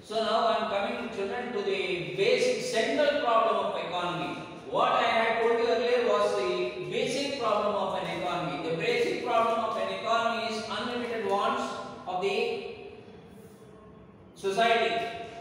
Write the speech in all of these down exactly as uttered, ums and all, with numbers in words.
So now I am coming, children, to the basic central problem of economy. What I had told you earlier was the basic problem of an economy. The basic problem of an economy is unlimited wants of the society.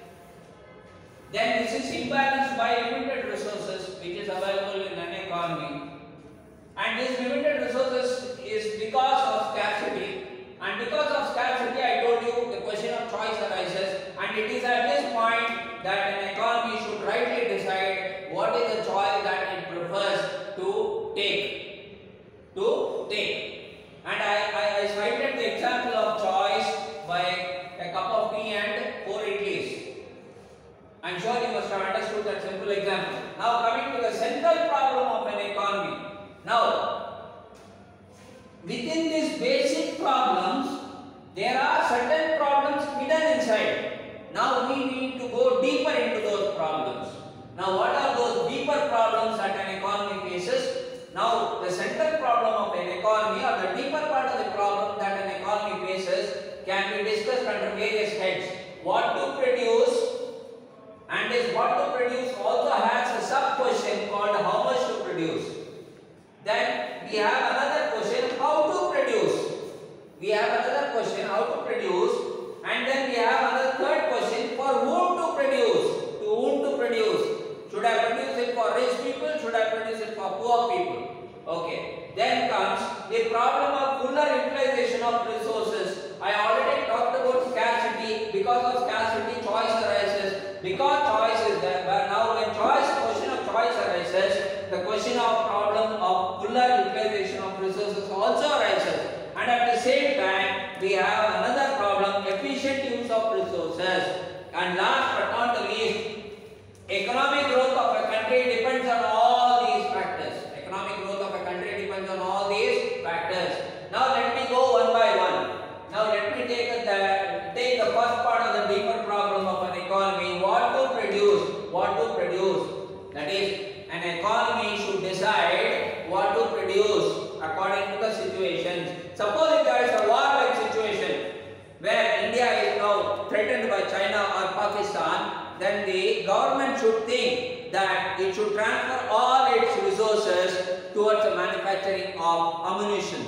Then this is imbalanced by limited resources which is available in an economy. And this limited resources is because of scarcity. And because of scarcity, I told you the question of choice arises. And it is at this point that an economy should rightly decide what is the choice that it prefers to take. To take. And I, I, I cited the example of choice by a cup of tea and four idlis. I am sure you must have understood that simple example. Now coming to the central problem of an economy. Now, within these basic problems, there are certain problems hidden inside. Now we need to go deeper into those problems. Now what are those deeper problems that an economy faces? Now the central problem of an economy, or the deeper part of the problem that an economy faces, can be discussed under various heads. What to produce, and this what to produce also has a sub question called how much to produce. Then we have another question, how to produce. We have another question, how to produce, and then we have another third question, for whom to produce. To whom to produce. Should I produce it for rich people? Should I produce it for poor people? Okay. Then comes the problem of fuller utilization of resources. I already talked about scarcity. Because of scarcity, choice arises. Because choice is there, but now when choice, question of choice arises, the question of problem of fuller utilization of resources also arises. And at the same time, we have another problem, efficient use of resources. And last but not the least, economic growth of a country depends on all these factors. Economic growth of a country depends on all these factors. Now let me go one by one. Now let me take the, take the first part of the deeper problem of an economy. What to produce? What to produce? That is, an economy should decide what to produce according to the situations. Suppose if there is a war-like situation where India is now threatened by China or Pakistan, then the government should think that it should transfer all its resources towards the manufacturing of ammunition.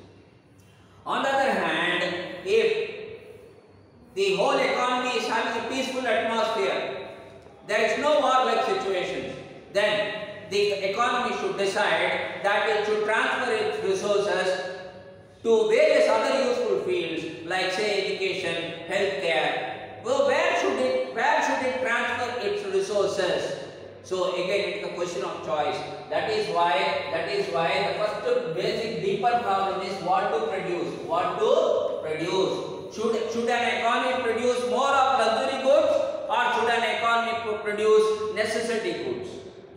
On the other hand, if the whole economy is having a peaceful atmosphere, there is no war-like situation, then the economy should decide that it should transfer its resources to various other useful fields like, say, education, healthcare. Well, where should it where should it transfer its resources? So again, it is a question of choice. That is why that is why the first basic deeper problem is what to produce. What to produce? Should should an economy produce more of luxury goods, or should an economy produce necessity goods?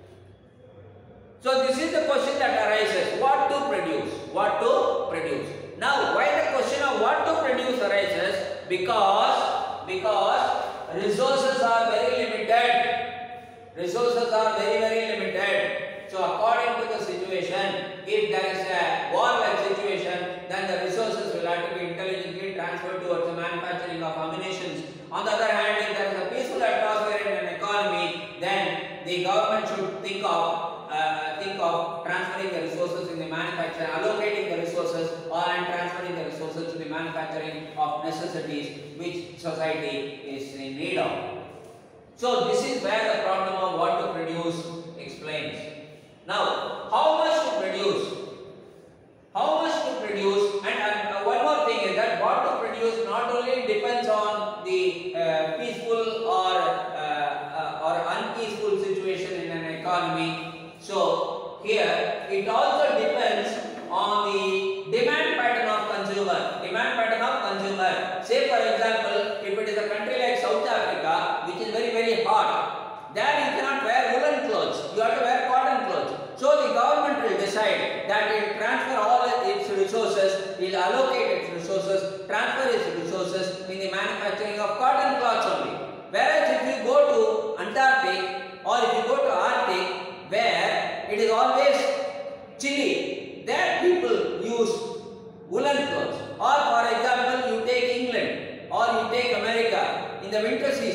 So this is the question that arises, what to produce, what to produce. Now why the question of what to produce arises? Because, because resources are very limited. Resources are very very limited. So according to the situation, if there is a war-like situation, then the resources will have to be intelligently transferred towards the manufacturing of ammunition. On the other hand, if there is a peaceful atmosphere in an economy, then the government should think of Uh, think of transferring the resources in the manufacture, allocating the resources, or and transferring the resources to the manufacturing of necessities which society is in need of. So this is where the problem of what to produce explains. Now, how much to produce? How much to produce? And uh, one more thing is that what to produce not only depends on the uh, peaceful or uh, uh, or unpeaceful situation in an economy. So here it also depends on the demand pattern of consumer. Demand pattern of consumer. Say for example, if it is a country like South Africa, which is very very hot, there you cannot wear woolen clothes. You have to wear cotton clothes. So the government will decide that it will transfer all its resources, will allocate its resources, transfer its resources in the manufacturing of cotton cloths only. Whereas if you go to Antarctic or if you go to Arctic, where it is always chilly, there people use woolen clothes. Or for example, you take England or you take America in the winter season.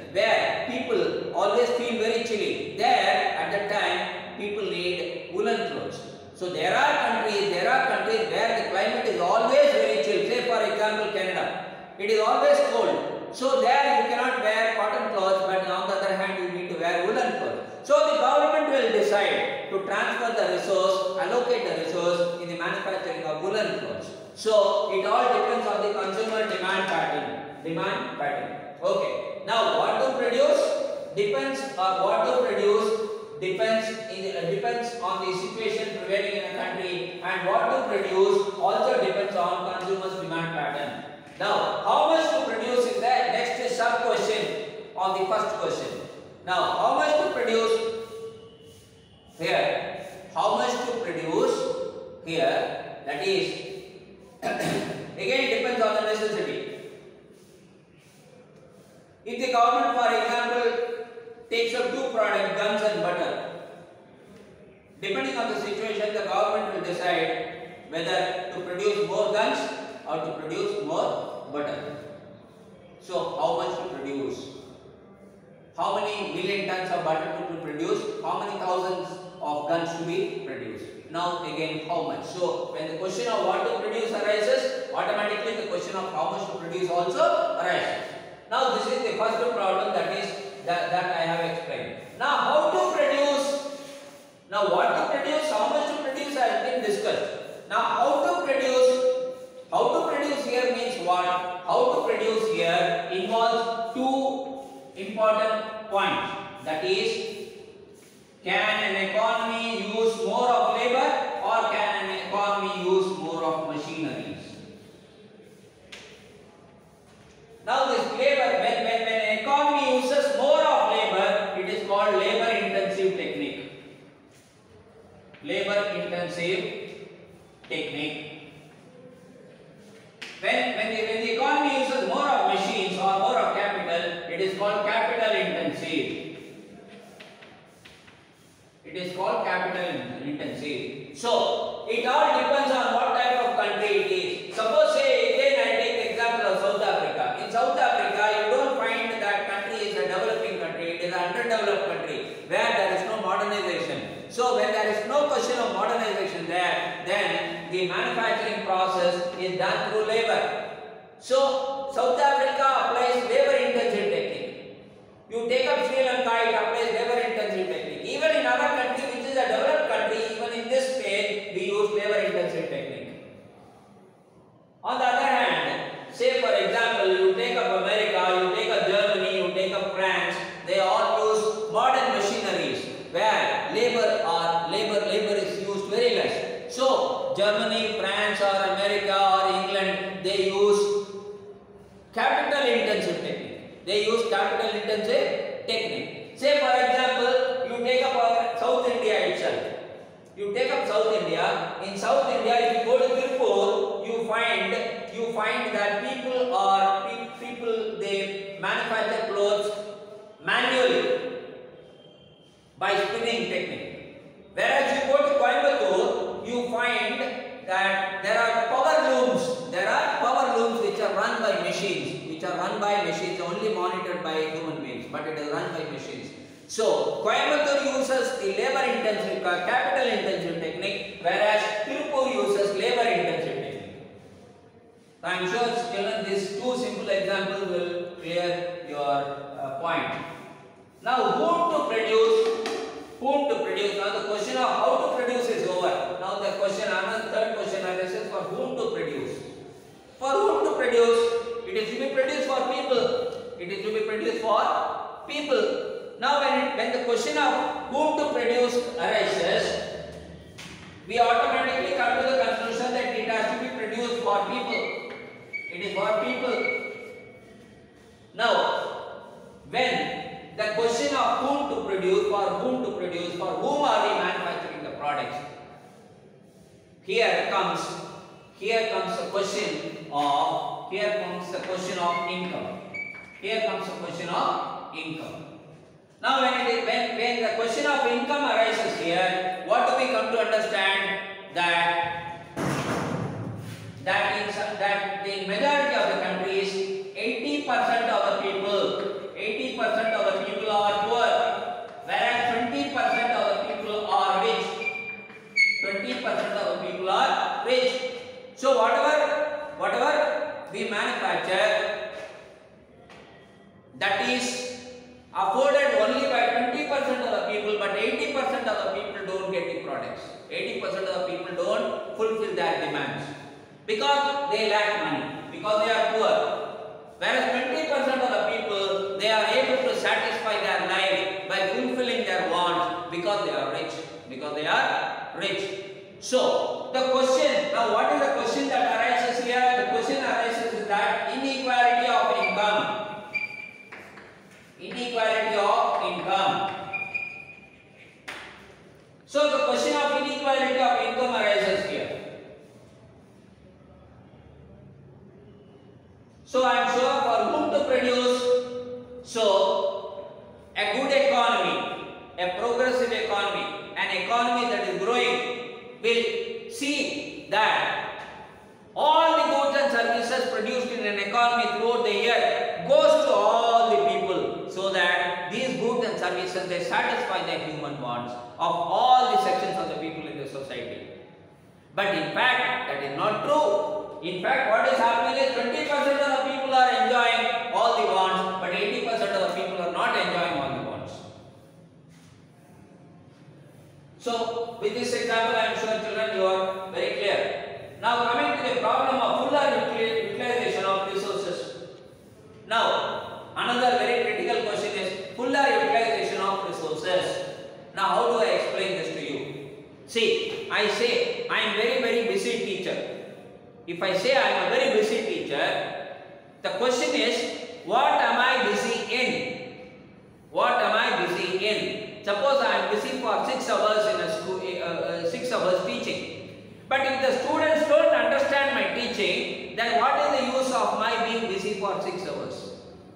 where people always feel very chilly. There at that time people need woolen clothes. So there are countries, there are countries where the climate is always very chill. Say for example Canada, it is always cold. So there you cannot wear cotton clothes, but on the other hand you need to wear woolen clothes. So the government will decide to transfer the resource, allocate the resource in the manufacturing of woolen clothes. So it all depends on the consumer demand pattern. Demand pattern. Okay. Now what to produce depends on what to produce depends in the, uh, depends on the situation prevailing in a country, and what to produce also depends on consumers' demand pattern. Now, how much to produce is the next sub question on the first question. Now, how much to produce here? How much to produce here? That is again depends on the necessity. If the government, for example, takes up two products, guns and butter, depending on the situation, the government will decide whether to produce more guns or to produce more butter. So, how much to produce? How many million tons of butter to be produced? How many thousands of guns to be produced? Now again, how much? So, when the question of what to produce arises, automatically the question of how much to produce also arises. Now this is the first problem, that is that, that I have explained. Now how to produce? Now what to produce, how much to produce has been discussed. Now how to produce? How to produce here means what? How to produce here involves two important points. That is, can an economy use more of labor or can an economy use more of machineries? Now this labor, when, when, when an economy uses more of labor, it is called labor intensive technique. Labor intensive technique. When, when, the, when the economy uses more of machines or more of capital, it is called capital intensive. It is called capital intensive. So, it all depends on what type of country it is. Suppose, say, again I take the example of South Africa. In South Africa, you don't find that country is a developing country. It is an underdeveloped country where there is no modernization. So, when there is no question of modernization there, then the manufacturing process is done through labor. So, South Africa applies labor intensive technique. You take up Sri Lanka, it applies labor intensive technique. Even in other country which is a developed country, even in this stage, we use labor intensive technique. On the other hand, say for example, you take up America, you take up Germany, you take up France, they all use modern machineries where labor or labor labor is used very less. So, Germany, France or America or England, they use capital intensive technique. They use capital intensive technique. Say for example, you take up South India itself. You take up South India. In South India, if you go to Tirupur, you find you find that people are people they manufacture clothes manually by spinning technique. Whereas you go to Coimbatore, you find that there are power looms. There are power looms which are run by machines, which are run by machines, only monitored by human beings, but it is run by machines. So, Coimbatore uses the labor intensive, capital intensive technique, whereas Tirupur uses labor intensive technique. I am sure children, these two simple examples will clear your uh, point. Now, whom to produce? Whom to produce? Now, the question of how to produce is over. Now, the question, another third question arises for whom to produce. For whom to produce? It is to be produced for people. It is to be produced for people. Now, when, it, when the question of whom to produce arises, we automatically come to the conclusion that it has to be produced for people. It is for people. Now, when the question of whom to produce, for whom to produce, for whom are we manufacturing the products? Here comes, here comes the question of, here comes the question of income. Here comes the question of income. Now, when, it is, when, when the question of income arises here, what do we come to understand? That that in, that in majority of the countries, eighty percent of the people, eighty percent that is afforded only by twenty percent of the people, but eighty percent of the people don't get the products. eighty percent of the people don't fulfill their demands because they lack money, because they are poor. Whereas twenty percent of the people, they are able to satisfy their life by fulfilling their wants because they are rich, because they are rich. So, the question, now what is the question that arises here? The question arises is that inequality of income. Inequality of income. So, the question of inequality of income arises here. So, I am sure for whom to produce, so a good economy, a progressive economy, an economy that is growing will see that all the goods and services produced in an economy throughout the year goes to all the people, so that these goods and services, they satisfy the human wants of all the sections of the people in the society. But in fact, that is not true. In fact, what is happening is twenty percent of the people are enjoying all the wants, but eighty percent of the people are not enjoying all the wants. So, with this example, I am sure children you are very clear. Now, coming to the problem of fuller utilization of resources. Now, another very critical question is fuller utilization of resources. Now, how do I explain this to you? See, I say I am very very busy teacher. If I say I am a very busy teacher, the question is, what am I busy in? What am I busy in? Suppose I am busy for six hours in a school, uh, uh, six hours teaching. But if the students don't understand my teaching, then what is the use of my being busy for six hours?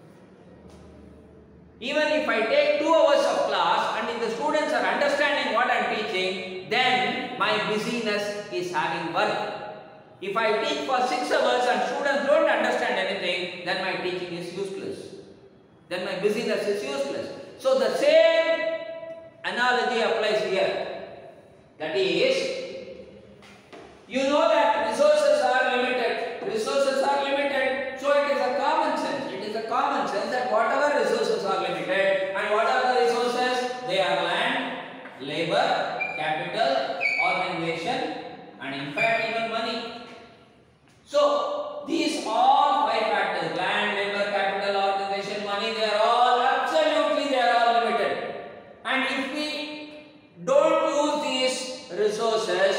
Even if I take two hours of class and if the students are understanding what I am teaching, then my busyness is having worth. If I teach for six hours and students don't understand anything, then my teaching is useless. Then my busyness is useless. So the same analogy applies here. That is, you know that resources are limited. Resources are limited. So it is a common sense. It is a common sense that whatever resources are limited, and what are the resources? They are land, labor, capital, organization, and in fact even money. So these all five factors, land, labor, capital, organization, money, they are all absolutely they are all limited. And if we don't use these resources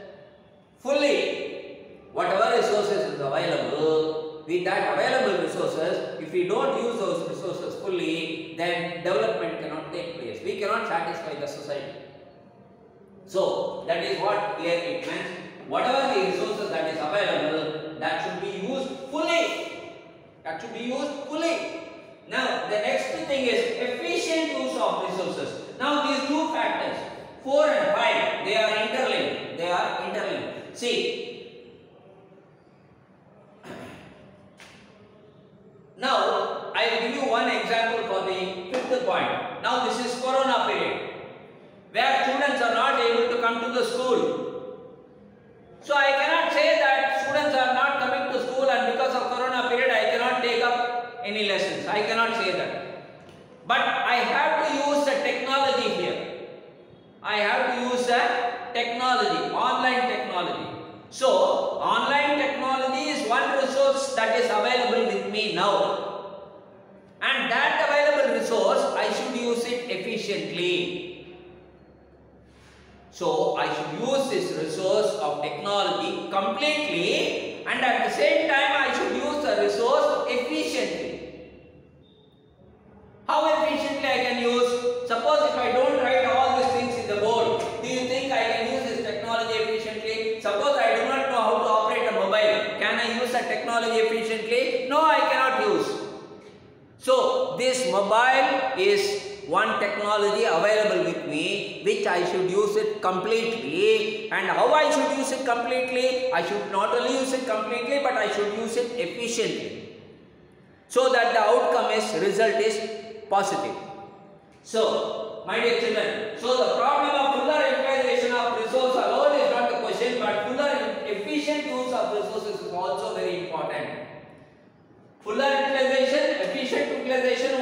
fully, whatever resources is available, with that available resources, if we don't use those resources fully, then development cannot take place. We cannot satisfy the society. So that is what here it means. Whatever the resources that is available, that should be used fully. That should be used fully. Now, the next thing is efficient use of resources. Now, these two factors, four and five, they are interlinked. They are interlinked. See, now I will give you one example for the fifth point. Now, this is Corona period, where students are not able to come to the school. So I cannot say that students are not coming to school and because of Corona period I cannot take up any lessons. I cannot say that. But I have to use the technology here. I have to use the technology, online technology. So online technology is one resource that is available with me now. And that available resource I should use it efficiently. So I should use this resource of technology completely, and at the same time I should use the resource efficiently. How efficiently I can use? Suppose if I don't write all these things in the board, do you think I can use this technology efficiently? Suppose I do not know how to operate a mobile, can I use the technology efficiently? No, I cannot use. So this mobile is one technology available with me, which I should use it completely. And how I should use it completely? I should not only use it completely, but I should use it efficiently, so that the outcome is, result is positive. So, my dear children, so the problem of fuller utilization of resource alone is not the question, but fuller efficient use of resources is also very important. Fuller utilization, efficient utilization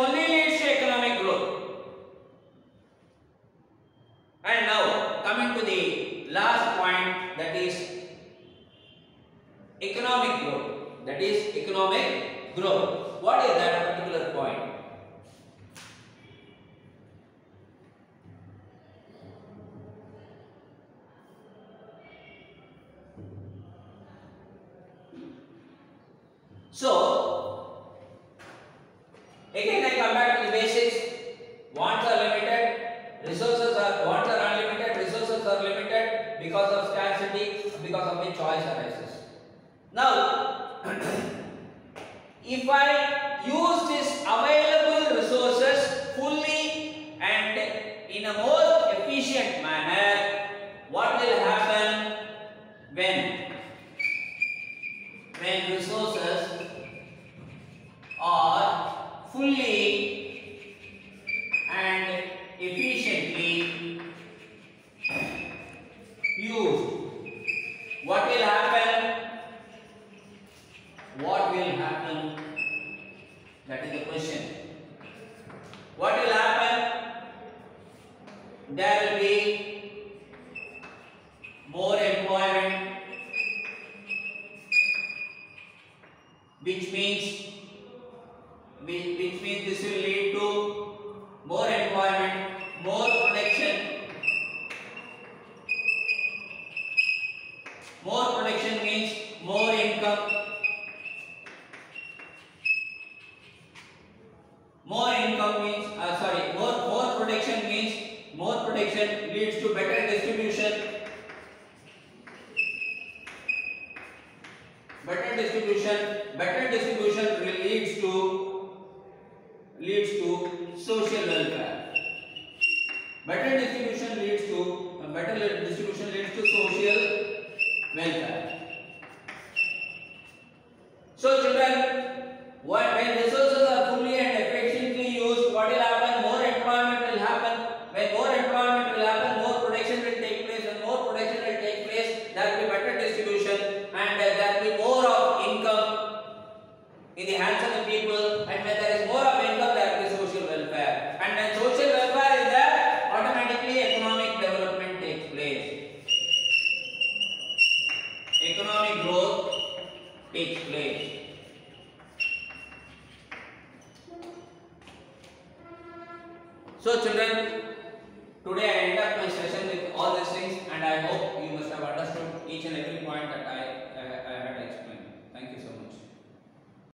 fully and efficiently used, what will happen? What will happen? That is the question. What will happen? There will be more employment, which means which, which means this will lead to more employment, more production. More production means more income. More income means uh, sorry more more production means more production leads to better distribution. Better distribution, better distribution leads to leads to social welfare. Better distribution leads to uh, better distribution leads to social welfare. So children, what, when resources are fully and efficiently used, what will happen? More employment will happen. When more employment will happen, more production will take place. When more production will take place, there will be better distribution, and uh, there will be more of income in the hands of the people. And when there is more of income, there will be social welfare. And when social welfare is there, automatically economic development takes place. Economic growth takes place. So children, today I end up my session with all these things, and I hope you must have understood each and every point that I